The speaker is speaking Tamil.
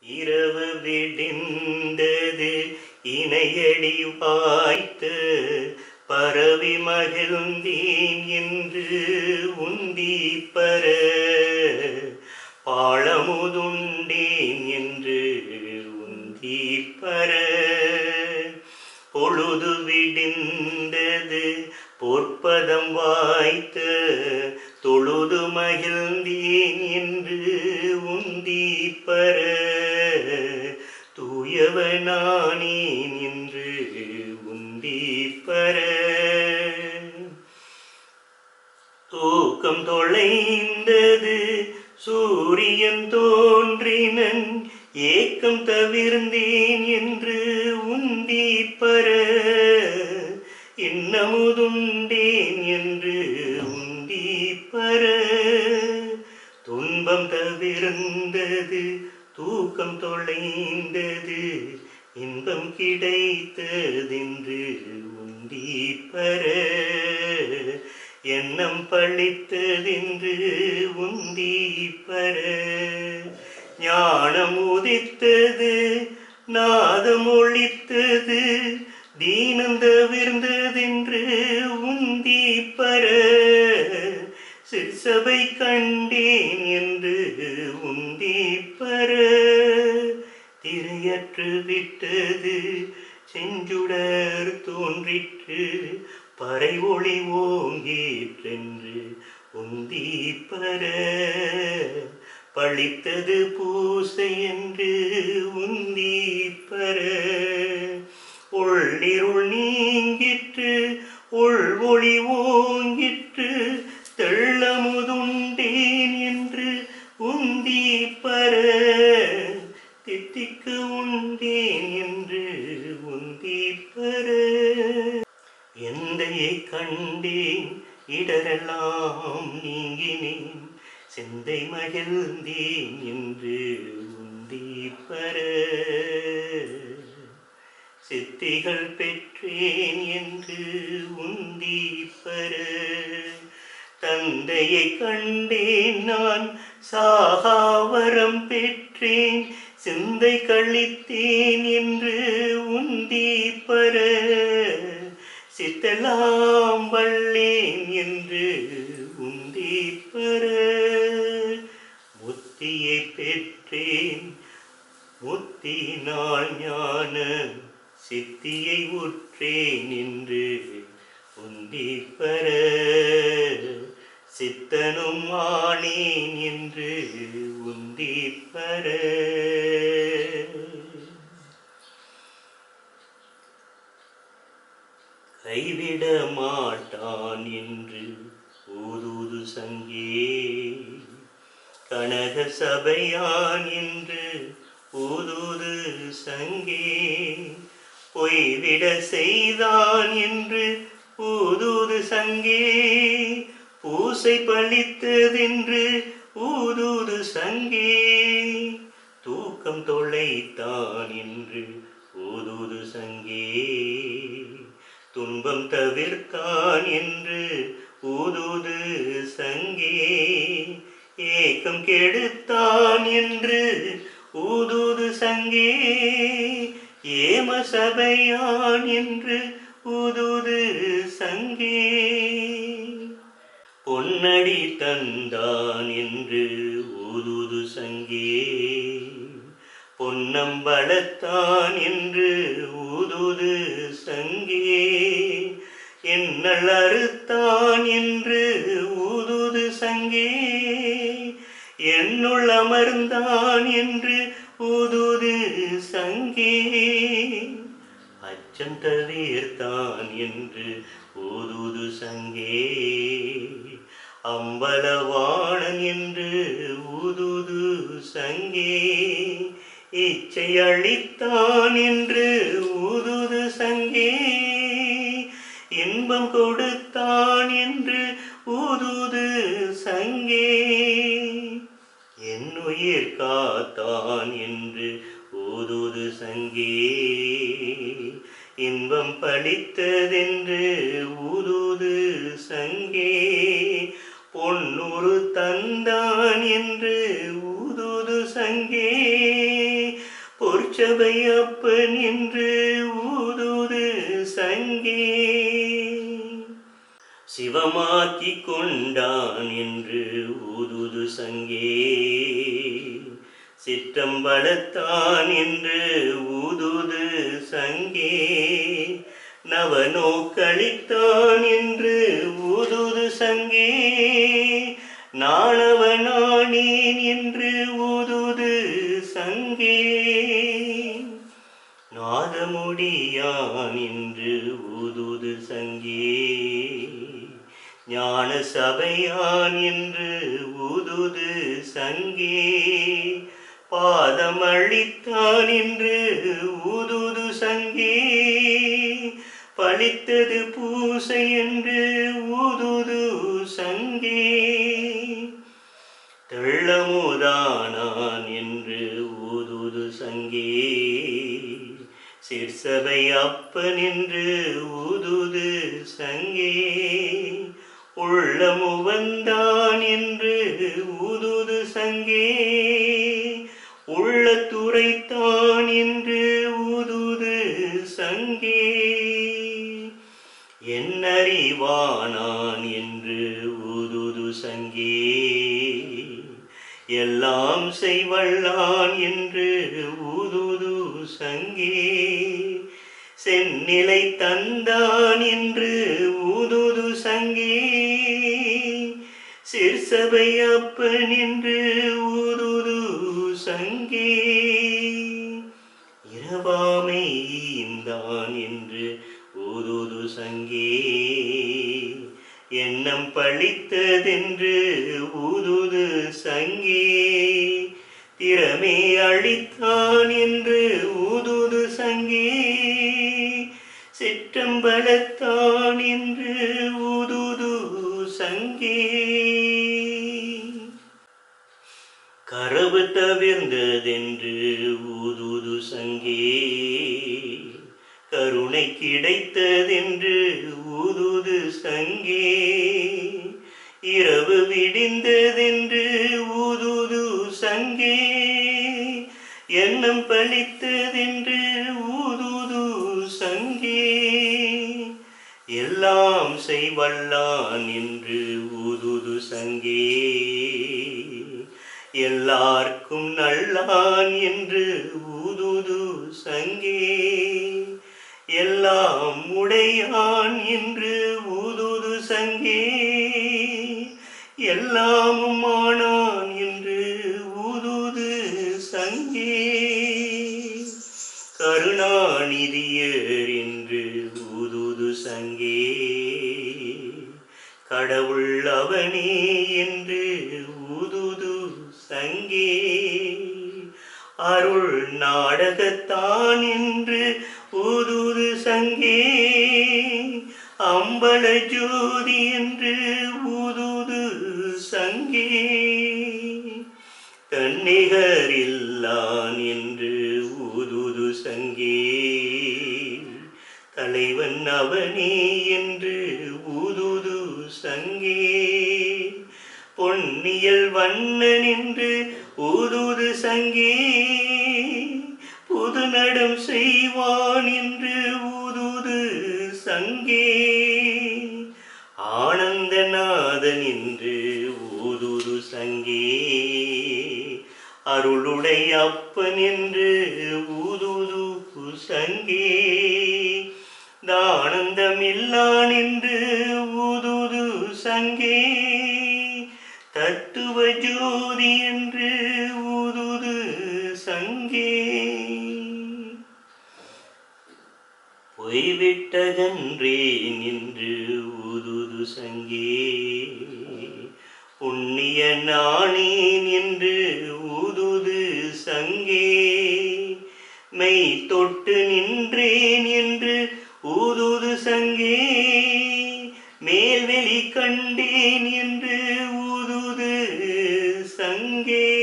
இரவு விடிந்தது இணையடி வாய்த்து பரவி மகிழ்ந்தேன் என்று உந்தி பர பாழமுதுண்டேன் என்று உந்தி பர பொழுது விடிந்தது பொற்பதம் வாய்த்து தொழுது மகிழ்ந்தேன் என்று உந்தி பர தூயவனானேன் என்று உந்தி பர தூக்கம் தொலைந்தது சூரியன் தோன்றினன் ஏக்கம் தவிர்ந்தேன் என்று உந்தி பர இன்னமுதுண்டேன் என்று உந்தி பர துன்பம் தவிர்ந்தது தூக்கம் தொலைந்தது இன்பம் கிடைத்ததென்று உந்தி பர எண்ணம் பழித்ததென்று உந்தி பர ஞானம் உதித்தது நாதம் ஒழித்தது தீனம் தவிர்ந்ததென்று உந்தி பர சிற்சபை கண்டேன் என்று உந்தி பர திரையற்று விட்டது செஞ்சுடர் தோன்றிற்று பறை ஒளி ஓங்கிற்றென்று உந்தி பர பழித்தது பூசை என்று உந்தி பர உள்ளிருள் நீங்கிற்று உள் ஒளி ஓங்கிற்று தெள்ளமுதுண்டேன் என்று உந்தி பர தித்திக்கு உண்டேன் என்று உந்தி பர எந்தையை கண்டேன் இடரெல்லாம் நீங்கினேன் சிந்தை மகிழ்ந்தேன் என்று உந்தி பர சித்திகள் பெற்றேன் என்று உந்தி பர தந்தையை கண்டேன் நான் சாகாவரம் பெற்றேன் சிந்தை கழித்தேன் என்று உந்தி பர சித்தலாம் வள்ளேன் என்று உந்தி பர முத்தியை பெற்றேன் முத்தினால் ஞான சித்தியை உற்றேன் என்று உந்தி பர சித்தனும் ஆனேன் என்று உந்தி பர கைவிட மாட்டான் என்று ஊதுது சங்கே கனக சபையான் என்று ஊதுது சங்கே பொய்விட செய்தான் என்று ஊதுது சங்கே பூசை பழித்ததென்று ஊதுது சங்கே தூக்கம் தொலைத்தான் என்று ஊதுது சங்கே துன்பம் தவிர்த்தான் என்று ஊதுது சங்கே ஏக்கம் கெடுத்தான் என்று ஊதுது சங்கே ஏம சபையான் என்று ஊதுது சங்கே பொன்னடி தந்தான் என்று ஊதுது சங்கே பொன்னம்பலத்தான் என்று ஊதுது சங்கே என்னள் அறுத்தான் என்று ஊதுது சங்கே என்னுள் அமர்ந்தான் என்று ஊதுது சங்கே அச்சம் தவிர்த்தான் என்று ஊதுது சங்கே அம்பலவாணன் என்று ஊதுது சங்கே இச்சை அளித்தான் என்று ஊதுது சங்கே இன்பம் கொடுத்தான் என்று ஊதுது சங்கே என்னுயிர் காத்தான் என்று ஊதுது சங்கே இன்பம் பழித்ததென்று ஊதுது சங்கே பொன்னுரு தந்தான் என்று ஊதுது சங்கே திருச்சபை அப்பன் என்று ஊதுது சங்கே. சிவமாக்கி கொண்டான் என்று ஊதுது சங்கே. சிற்றம்பலத்தான் என்று ஊதுது சங்கே. நவநோக்களித்தான் என்று ஊதுது சங்கே. நாணவனானேன் என்று ஊதுது சங்கே. நாதமுடியான் என்று ஊதுது சங்கே. ஞான சபையான் என்று ஊதுது சங்கே. பாதமளித்தான் என்று ஊதுது சங்கே. பழித்தது பூசை என்று ஊதுது சங்கே. தெள்ளமுதானான் என்று ஊதுது சங்கே. சிற்சபை அப்பன் என்று ஊதுது சங்கே. உள்ளமு வந்தான் என்று ஊதுது சங்கே. உள்ளத்துரைத்தான் என்று ஊதுது சங்கே. என்னறிவானான் என்று ஊதுது சங்கே. எல்லாம் செய்வல்லான் என்று ஊதுது சங்கே. செந்நிலை தந்தான் என்று ஊதுது சங்கே. சிற்சபை அப்பன் என்று ஊதுது சங்கே. இரவாமை ஈந்தான் என்று ஊதுது சங்கே. எண்ணம் பழித்ததென்று ஊதுது சங்கே. திறமே அழித்தான் என்று ஊதுது சங்கே. சிற்றம்பலத்தான் என்று ஊதுது சங்கே. கரவு தவிர்ந்ததென்று ஊதுது சங்கே. கருணை கிடைத்ததென்று ஊதுது சங்கே. இரவு விடிந்ததென்று ஊதுது சங்கே. எண்ணம் பழித்ததென்று ஊதுது சங்கே. எல்லாம் செய்வல்லான் என்று ஊதுது சங்கே. எல்லார்க்கும் நல்லான் என்று ஊதுது சங்கே. எல்லாம் உடையான் என்று ஊதுது சங்கே. எல்லாமும் ஆனான் என்று ஊதுது சங்கே. கருணாநிதியர் என்று ஊதுது சங்கே. கடவுள் அவனே என்று ஊதுது சங்கே. அருள் நாடகத்தான் என்று ஊதுது சங்கே. அம்பல ஜோதி என்று ஊதுது சங்கே. கன்னிகரில்லான் என்று ஊதுது சங்கே. தலைவன் அவனே என்று ஊதுது சங்கே. பொன்னியல் வண்ணன் என்று ஊதுது சங்கே. புது நடம் செய்வான் என்று ஊதுது சங்கே. ஆனந்தநாதன் என்று ஊதுது சங்கே. அருளுடை அப்பன் என்று ஊதுது சங்கே. தானந்தமில்லான் என்று ஊதுது சங்கே. தத்துவ ஜோதி என்று ஊதுது சங்கே. பொய்விட்டகன்றேன் என்று ஊதுது சங்கே. புண்ணிய நானேன் என்று ஊதுது சங்கே. மெய் தொட்டு நின்றேன் என்று ஊதுது சங்கே. மேல்வெளி கண்டேன் என்று ஊதுது சங்கே.